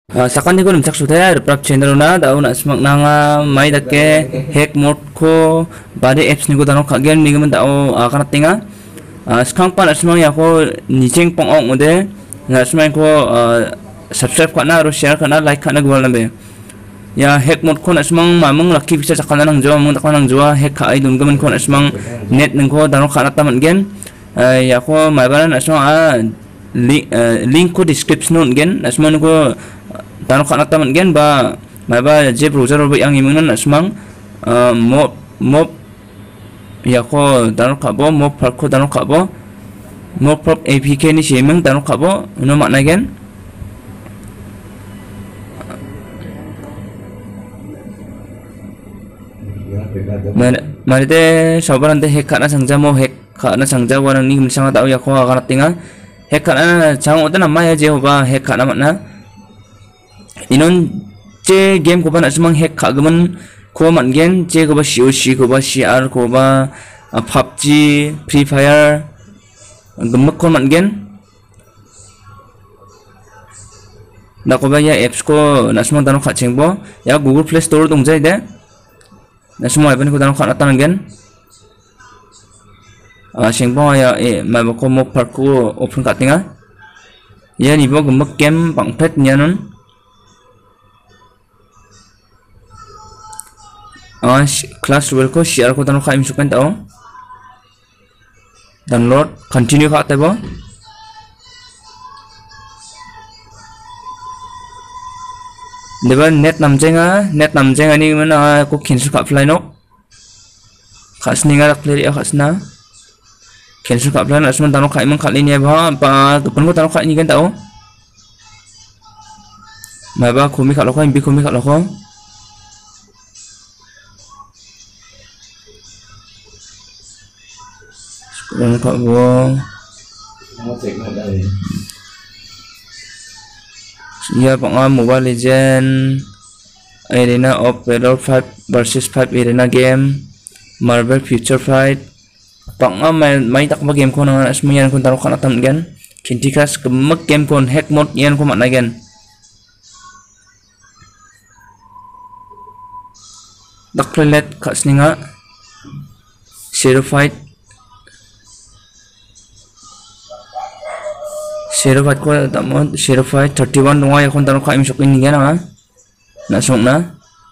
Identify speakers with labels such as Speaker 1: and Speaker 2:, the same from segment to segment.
Speaker 1: Sakan ni ko nimsak sudaya rap channel na daw na smak nanga mai dake hack mode ko bade apps ni ko dano kagen ni gaman daw kana tinga skang pan asmang ya ko nicheng pong ong ode na asmang ko subscribe kana ro share kana like kana gwal nambe ya hack mode ko asmang mamang laki bisa sakana nang jawa mong takana nang jawa hack ka ai dun gaman ko asmang net nang ko dano kana taman gen ya ko mai banan asmang link ko description non gen asmang ko dano kana taman gen ba mai ba je browser ro yang imang asmang mob ya ko dano kabo mob park ko dano kabo mob prop apk ni simang dano kabo no makna gen maride sabarante hack kana sangja mo hack kana sangja warang ni misanga tau ya ko kana tinga hack kana chang odan amma ya je ba hack kana makna inon ce game ko ban asmang hack ka gaman ko man gen ce ko ba COC ko ba CR ko ba PUBG Free Fire gemek ko man gen na ko ba ya apps ko na asmang dano kha chengbo ya Google Play Store dong jai de na semua iban ko dano kha natan gen chengbo ya ma ba ko mo park ko open ka tinga ya ni bo gemek game bang pet nyanon class 12 ko share ko dano kha imsukan tao download continue kha tabo deba net namjenga ni mana ko cancel ka apply no khasninga rak play ya khasna cancel ka apply asman dano kha imang khali ni ba dupon ko dano kha ni kan tao ma ba khumi kha lokho imbi khumi kha lokho yang kak bo ya pang Mobile Legend Arena of Valor 5 versus 5 Arena game Marvel Future Fight pang main tak ba game ko nang asmiyan kun taro kana tam gen Candy Crush kemek game kon hack mode yan ko makna gen daklelet kasninga Zero Fight Zero Fight ko tamo Zero Fight 31 nunga ya kon tano ka imsok ini gana na sok na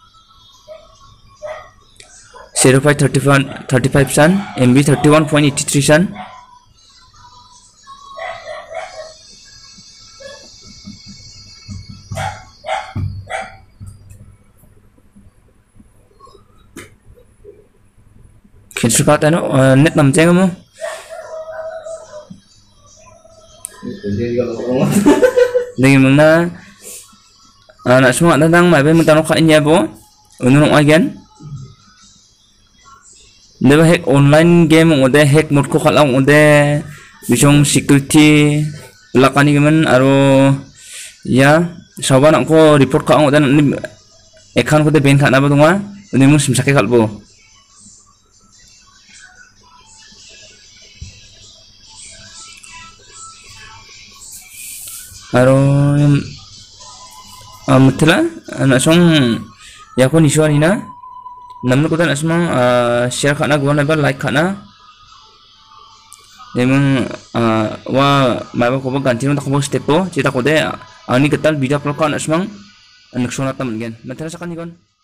Speaker 1: Zero Fight 35 san MB 31.83 san cancel ka tano net namjeng mo lagi mana anak semua datang mai ben mentano kha nya bo unung agen deba hack online game ode hack mode ko khalang ode bisong security lakani gaman aro ya saban ko report ka ode account ko de ben khana ba dunga uni mu simsake khalbo aro mutla anak song ya ko niswani na namnu ko dan asmang share khana gwana ba like khana demang wa ma ko ba ganti no takbo step po cita ko de ani ketal video upload kan asmang anak sona tam gen matra sakan ni kon